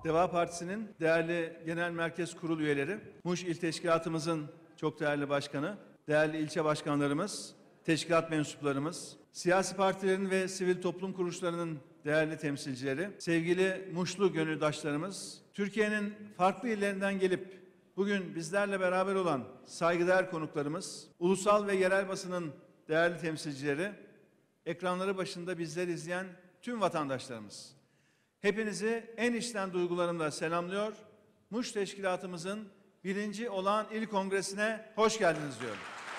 Deva Partisi'nin değerli Genel Merkez Kurul üyeleri, Muş İl Teşkilatımızın çok değerli başkanı, değerli ilçe başkanlarımız, teşkilat mensuplarımız, siyasi partilerin ve sivil toplum kuruluşlarının değerli temsilcileri, sevgili Muşlu gönüldaşlarımız, Türkiye'nin farklı illerinden gelip bugün bizlerle beraber olan saygıdeğer konuklarımız, ulusal ve yerel basının değerli temsilcileri, ekranları başında bizleri izleyen tüm vatandaşlarımız. Hepinizi en içten duygularımla selamlıyor. Muş Teşkilatımızın 1. Olağan İl Kongresi'ne hoş geldiniz diyorum.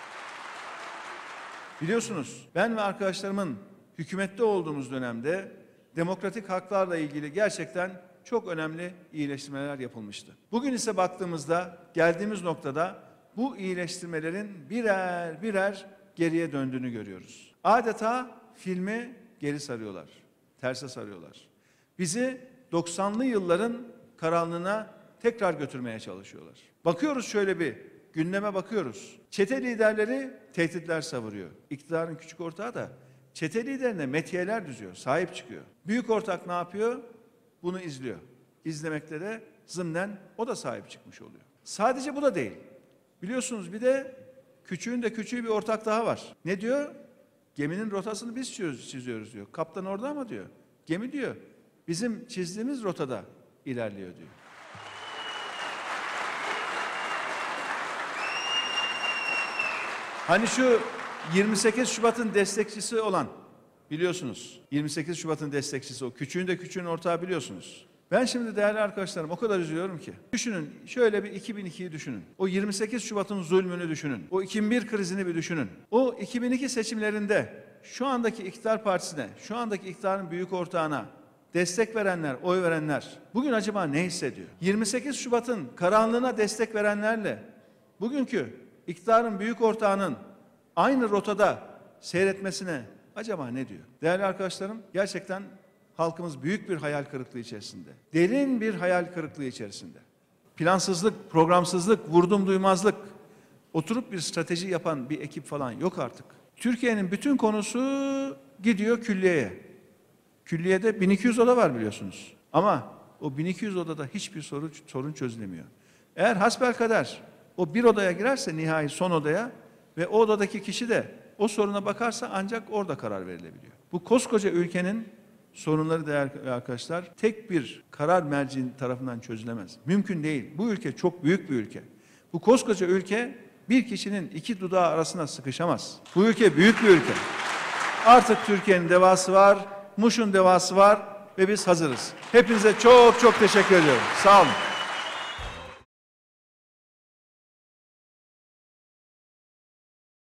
Biliyorsunuz ben ve arkadaşlarımın hükümette olduğumuz dönemde demokratik haklarla ilgili gerçekten çok önemli iyileştirmeler yapılmıştı. Bugün ise baktığımızda geldiğimiz noktada bu iyileştirmelerin birer birer geriye döndüğünü görüyoruz. Adeta filmi geri sarıyorlar, terse sarıyorlar. Bizi 90'lı yılların karanlığına tekrar götürmeye çalışıyorlar. Bakıyoruz şöyle bir gündeme bakıyoruz. Çete liderleri tehditler savuruyor. İktidarın küçük ortağı da çete liderine metiyeler düzüyor, sahip çıkıyor. Büyük ortak ne yapıyor? Bunu izliyor. İzlemekte de zımnen o da sahip çıkmış oluyor. Sadece bu da değil. Biliyorsunuz bir de küçüğün de küçüğü bir ortak daha var. Ne diyor? Geminin rotasını biz çiziyoruz diyor. Kaptan orada ama diyor. Gemi diyor bizim çizdiğimiz rotada ilerliyor diyor. Hani şu 28 Şubat'ın destekçisi olan biliyorsunuz. 28 Şubat'ın destekçisi o. Küçüğün de küçüğün ortağı biliyorsunuz. Ben şimdi değerli arkadaşlarım o kadar üzülüyorum ki. Düşünün şöyle bir 2002'yi düşünün. O 28 Şubat'ın zulmünü düşünün. O 2001 krizini bir düşünün. O 2002 seçimlerinde şu andaki iktidar partisine, şu andaki iktidarın büyük ortağına destek verenler, oy verenler bugün acaba ne hissediyor? 28 Şubat'ın karanlığına destek verenlerle bugünkü iktidarın büyük ortağının aynı rotada seyretmesine acaba ne diyor? Değerli arkadaşlarım gerçekten halkımız büyük bir hayal kırıklığı içerisinde. Derin bir hayal kırıklığı içerisinde. Plansızlık, programsızlık, vurdum duymazlık, oturup bir strateji yapan bir ekip falan yok artık. Türkiye'nin bütün konusu gidiyor külliyeye. Külliyede 1200 oda var biliyorsunuz. Ama o 1200 odada hiçbir sorun çözülemiyor. Eğer hasbelkader o bir odaya girerse nihai son odaya ve o odadaki kişi de o soruna bakarsa ancak orada karar verilebiliyor. Bu koskoca ülkenin sorunları değerli arkadaşlar tek bir karar merciğinin tarafından çözülemez. Mümkün değil. Bu ülke çok büyük bir ülke. Bu koskoca ülke bir kişinin iki dudağı arasına sıkışamaz. Bu ülke büyük bir ülke. Artık Türkiye'nin devası var, Muş'un devası var ve biz hazırız. Hepinize çok çok teşekkür ediyorum. Sağ olun.